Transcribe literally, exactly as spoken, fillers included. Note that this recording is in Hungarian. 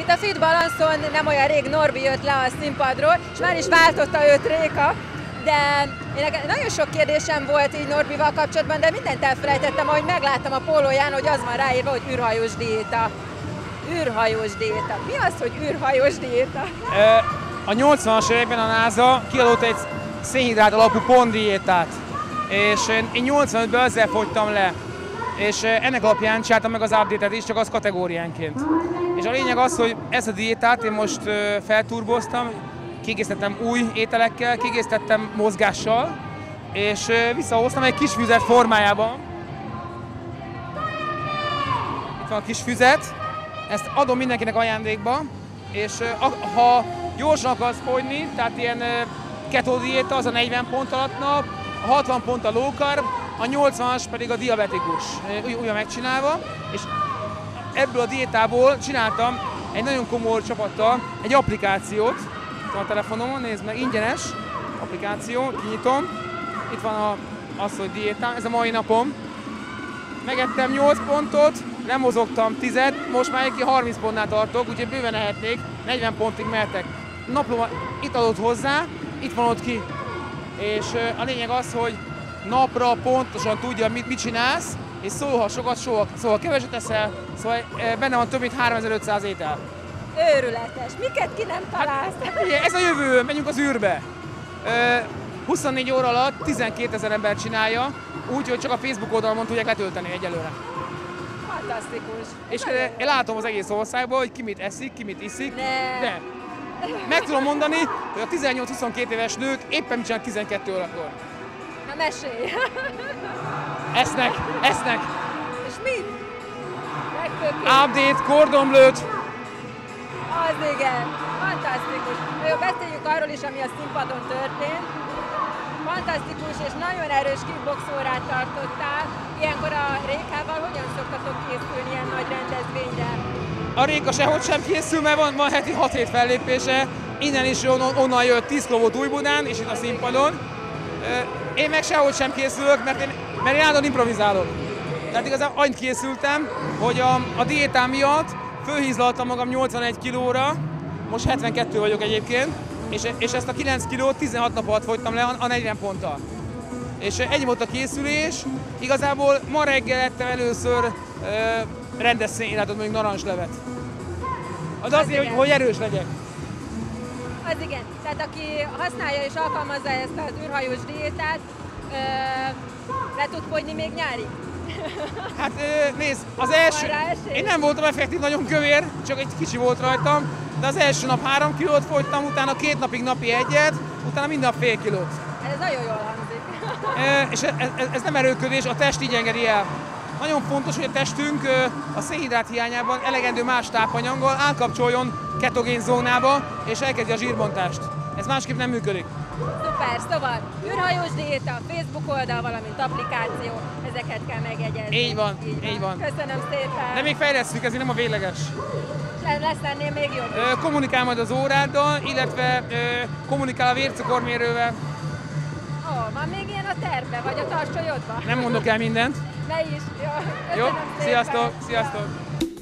Itt a Fit Balanszon nem olyan rég Norbi jött le a színpadról, és már is váltotta őt Réka, de én nagyon sok kérdésem volt így Norbival kapcsolatban, de mindent elfelejtettem, ahogy megláttam a pólóján, hogy az van ráírva, hogy űrhajós diéta. űrhajós diéta. Mi az, hogy űrhajós diéta? A nyolcvanas években a NASA kiadott egy szénhidrát alapú pontdiétát, és én nyolcvanötben ezzel fogytam le, és ennek alapján csináltam meg az update-et is, csak az kategóriánként. És a lényeg az, hogy ezt a diétát én most felturboztam, kiegészítettem új ételekkel, kiegészítettem mozgással, és visszahoztam egy kis füzet formájában. Itt van a kis füzet, ezt adom mindenkinek ajándékba, és ha gyorsan akarsz fogyni, tehát ilyen keto diéta, az a negyven pont alatt nap, a hatvan pont a low carb, a nyolcvanas pedig a diabetikus, újra megcsinálva, és ebből a diétából csináltam egy nagyon komoly csapattal egy applikációt, itt van a telefonomon, nézd meg, ingyenes applikáció, kinyitom, itt van a, az, hogy diétám, ez a mai napom, megettem nyolc pontot, lemozogtam tízet, most már egy harminc pontnál tartok, úgyhogy bőven ehetnék, negyven pontig mehetek. Naplóban itt adott hozzá, itt van ott ki, és a lényeg az, hogy napra pontosan tudja, mit, mit csinálsz, és szólha sokat, soha, szóval keveset eszel, szóval benne van több mint háromezer-ötszáz étel. Őrületes, miket ki nem találsz? Hát, ugye, ez a jövő, menjünk az űrbe. huszonnégy óra alatt tizenkétezer ember csinálja, úgyhogy csak a Facebook oldalon tudják letölteni egyelőre. Fantasztikus. És én látom az egész országban, hogy ki mit eszik, ki mit iszik, ne. de meg tudom mondani, hogy a tizennyolc-huszonkettő éves nők éppen mit csinálnak tizenkét órakor. Na mesélj! Esznek, esznek! És mit? Legfőképp. Update, kordonblőt. Az igen, fantasztikus. Jó, beszéljük arról is, ami a színpadon történt. Fantasztikus és nagyon erős kickbox órát tartottál. Ilyenkor a Rékával hogyan szoktatok készülni ilyen nagy rendezvényre? A Réka sehogy sem készül, mert van, van heti hat hét fellépése. Innen is onnan, onnan jött tíz kiló volt Újbudán, és itt a színpadon. Én meg sehogy sem készülök, mert én, mert én állandóan improvizálok. Tehát igazából annyit készültem, hogy a, a diétám miatt fölhízlaltam magam nyolcvanegy kilóra, most hetvenkettő vagyok egyébként, és, és ezt a kilenc kilót tizenhat nap alatt fogytam le a, a negyven ponttal. És egy volt a készülés, igazából ma reggel ettem először uh, rendes szénhidrátot, mondjuk narancslevet. Az azért, hogy, hogy erős legyek. Az igen, tehát aki használja és alkalmazza ezt az űrhajós diétát, ö, le tud fogyni még nyárig? Hát nézd, az első, én nem voltam effektív nagyon kövér, csak egy kicsi volt rajtam, de az első nap három kilót fogytam, utána két napig napi egyet, utána minden nap fél kilót. Ez nagyon jól hangzik. E, és ez, ez, ez nem erőködés, a test így engedi el. Nagyon fontos, hogy a testünk a szénhidrát hiányában elegendő más tápanyaggal átkapcsoljon ketogén zónába, és elkezdi a zsírbontást. Ez másképp nem működik. Szuper, szóval űrhajós diéta, Facebook oldal, valamint applikáció, ezeket kell megjegyezni. Így van, így, így van. Köszönöm szépen. De még fejlesztjük, ez nem a végleges. Lesz ennél még jobb? Kommunikál majd az óráddal, illetve kommunikál a vércukormérővel. Ó, van még ilyen a tervben, vagy a tartsolyodban? Nem mondok el mindent. Ne is. Jó, Jó, köszönöm szépen. sziasztok, sziasztok.